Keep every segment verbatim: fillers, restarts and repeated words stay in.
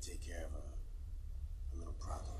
take care of a, a little problem.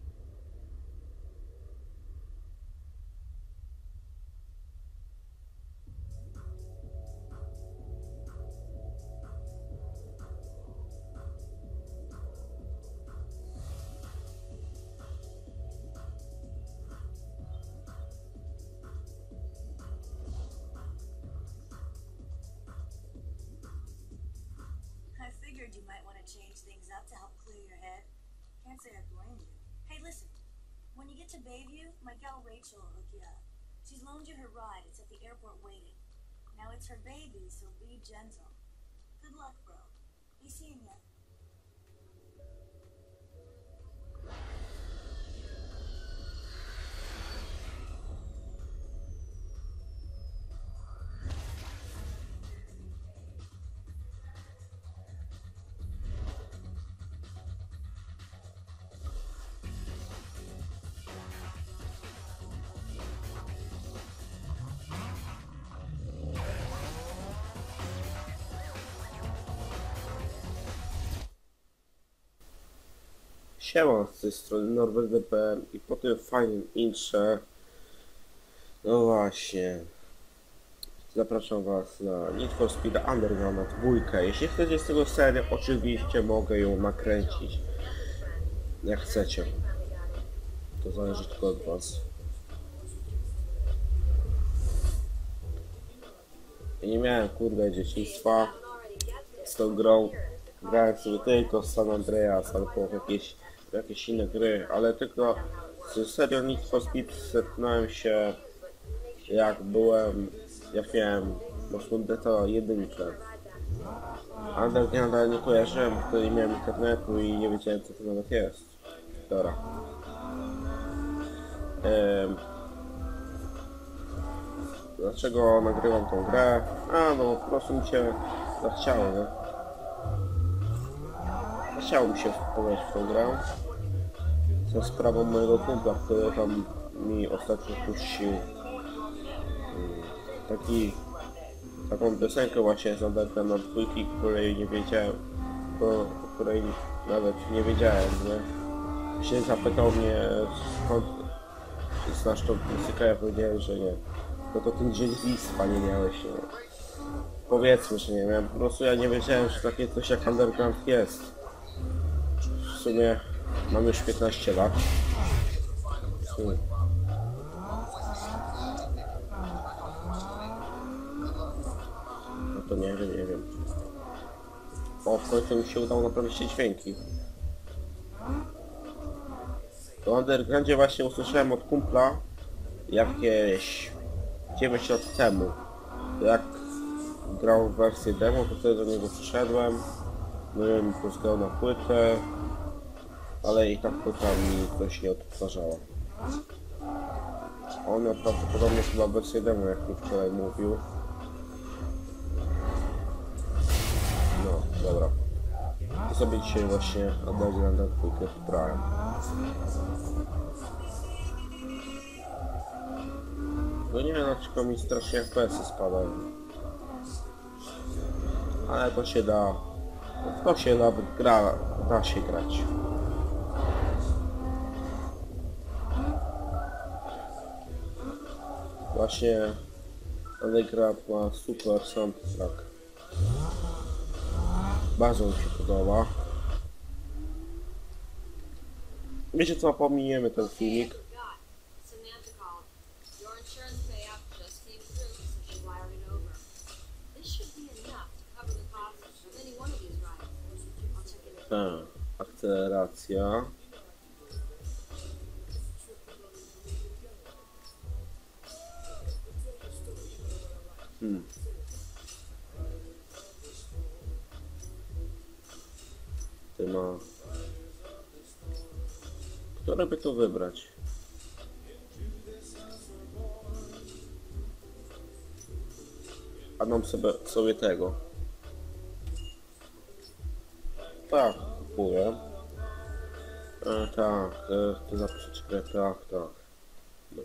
I figured you might want to change things up to help clear your head. Can't say I blame you. Hey, listen. When you get to Bayview, my gal Rachel will hook you up. She's loaned you her ride. It's at the airport waiting. Now it's her baby, so be gentle. Good luck, bro. Be seeing ya. Siema, z tej strony Norbert D P M i po tym fajnym intrze, no właśnie, zapraszam was na Need for Speed Underground dwójkę. Jeśli chcecie z tego serię, oczywiście mogę ją nakręcić, jak chcecie, to zależy tylko od was. Ja nie miałem kurde dzieciństwa z tą grą, grałem sobie tylko San Andreas albo w jakieś jakieś inne gry, ale tylko z serią Need for Speed zetknąłem się jak byłem, jak miałem Mosfundeta jedynkę. Undergrounda nie kojarzyłem, wtedy nie miałem internetu i nie wiedziałem co to nawet jest. Dobra. Ehm. Dlaczego nagrywam tą grę? A no po prostu mi się zachciało, nie? Chciało mi się pograć w tą grę. Za sprawą mojego kumpla, który tam mi ostatnio puścił taki, taką piosenkę właśnie z Underground na dwójki, której nie wiedziałem, bo, której nawet nie wiedziałem, nie? Się zapytał mnie skąd znasz tą muzykę, ja powiedziałem, że nie. No to tym dziedzictwa nie miałeś, nie? Powiedzmy, że nie miałem, po prostu ja nie wiedziałem, że takie coś jak Underground jest. W sumie mam już piętnaście lat. Hmm. No to nie wiem, nie wiem. O, w końcu mi się udało naprawić te dźwięki. W Undergroundzie właśnie usłyszałem od kumpla jakieś dziewięć lat temu. Jak grał w wersję demo, to wtedy do niego przyszedłem. No i mi pozgrał na płytę. Ale i tak płyta mi coś nie odtwarzała. On miał prawdopodobnie chyba wersję demo, jak mi wczoraj mówił. No, dobra. To sobie dzisiaj właśnie Underground na dwójkę wbrałem. No nie wiem, dlaczego mi strasznie F P S-y spadają. Ale to się da. To się nawet gra, da się grać. Właśnie Underground ma super soundtrack. Bardzo mi się podoba. Wiecie co, pominiemy ten filmik. Tak, akceleracja. Hmm. Ty ma... Które by tu wybrać? A dam sobie, sobie tego. Tak, kupuję. E, tak, e, to zaprzeczkę, tak, tak. No.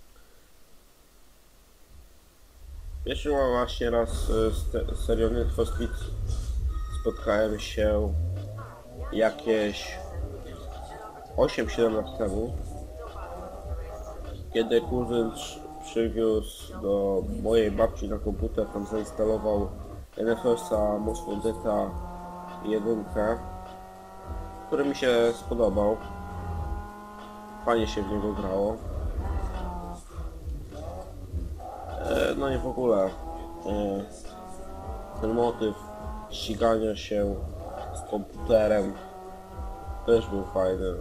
Jeszcze właśnie raz z, z serią Need for Speed spotkałem się jakieś osiem siedem lat temu, kiedy kuzyn przy- przywiózł do mojej babci na komputer, tam zainstalował N F S-a Most Wanted'a jedynkę, który mi się spodobał. Fajnie się w niego grało. E, no i w ogóle e, ten motyw ścigania się z komputerem też był fajny.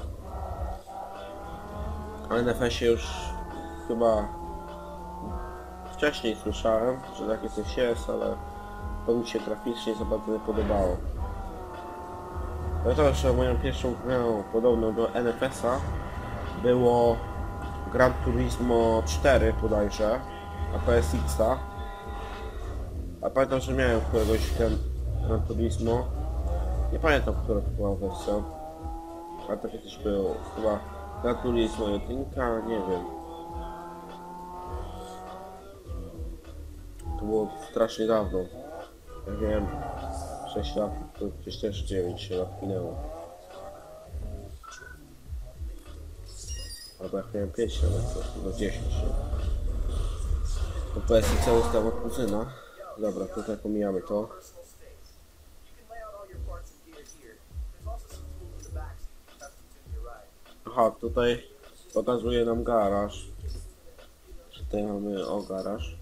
O N F S-ie już chyba wcześniej słyszałem, że takie coś jest, ale to mi się graficznie za bardzo nie podobało. Pamiętam, że moją pierwszą grą podobną do N F S-a było Gran Turismo cztery bodajże na P S X-a. A pamiętam, że miałem któregoś Gran, Gran Turismo. Nie pamiętam, która to była wersja. Ale takie coś było. Chyba Gran Turismo jedynka, nie wiem. To było strasznie dawno. Ja wiem, sześć lat, to gdzieś też dziewięć lat minęło. Albo jak miałem pięć lat, to do dziesięć. To P S X ustawa kuzyna. Dobra, tutaj pomijamy to. Aha, tutaj pokazuje nam garaż. Tutaj mamy o garaż.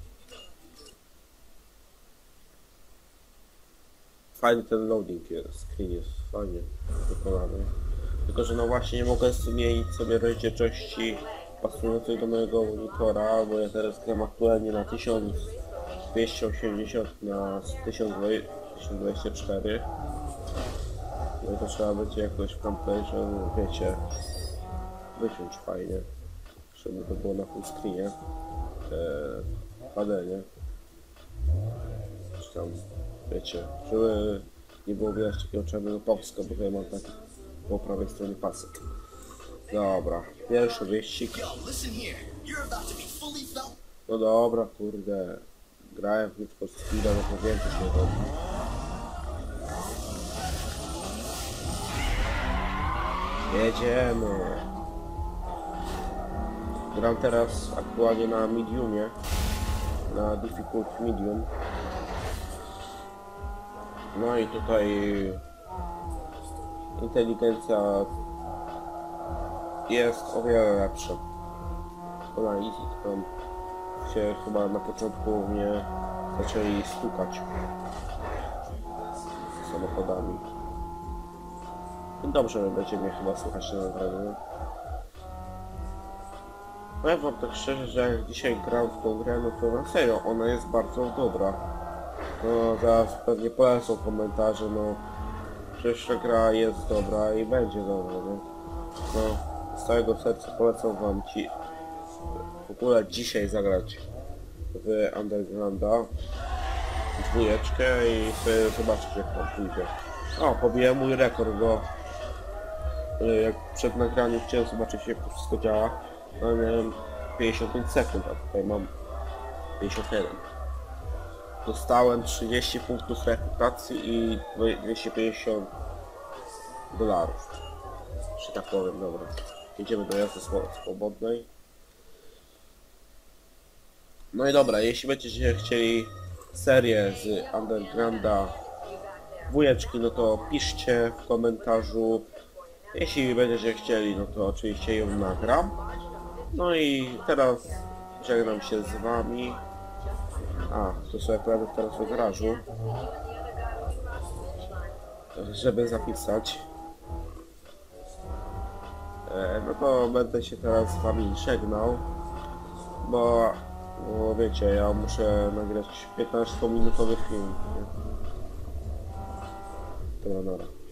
Fajny ten loading jest, screen jest fajnie wykonany. Tylko że no właśnie nie mogę zmienić sobie rozdzielczości pasującej do mojego monitora, bo ja teraz gram aktualnie na tysiąc dwieście osiemdziesiąt na tysiąc dwadzieścia cztery. No i to trzeba będzie jakoś w kamperze, no wiecie, wyciąć fajnie, żeby to było na full screenie, eee, H D, nie? Czy tam, wiecie, żeby nie było widać takiego czarnego paska, bo tutaj mam taki po prawej stronie pasek. Dobra, pierwszy wyścig. No dobra, kurde, grałem w Need for Speeda, no to wiem, co się robi. Jedziemy. Gram teraz aktualnie na mediumie, na difficult medium. No i tutaj inteligencja jest o wiele lepsza. To na easy, to tam się chyba na początku mnie zaczęli stukać samochodami. I dobrze będzie mnie chyba słuchać na nagraniu. Powiem wam tak szczerze, że jak dzisiaj gram w tą grę, no to na serio, ona jest bardzo dobra. No zaraz pewnie polecą komentarze, no przecież ta gra jest dobra i będzie dobra, no. No z całego serca polecam wam ci w ogóle dzisiaj zagrać w Undergrounda dwójeczkę i sobie zobaczyć jak tam pójdzie. O, pobiłem mój rekord, bo jak przed nagraniem chciałem zobaczyć jak to wszystko działa, no miałem pięćdziesiąt pięć sekund, a tutaj mam pięćdziesiąt jeden. Dostałem trzydzieści punktów reputacji i dwieście pięćdziesiąt dolarów. Że tak powiem, dobra. Jedziemy do jazdy swobodnej. No i dobra, jeśli będziecie chcieli serię z Undergrounda dwójeczki, no to piszcie w komentarzu. Jeśli będziecie chcieli, no to oczywiście ją nagram. No i teraz żegnam się z wami. A, to sobie prawie teraz w garażu, żeby zapisać. E, no to będę się teraz z wami żegnał, bo, bo wiecie, ja muszę nagrać piętnastominutowy film. Dobra, dobra.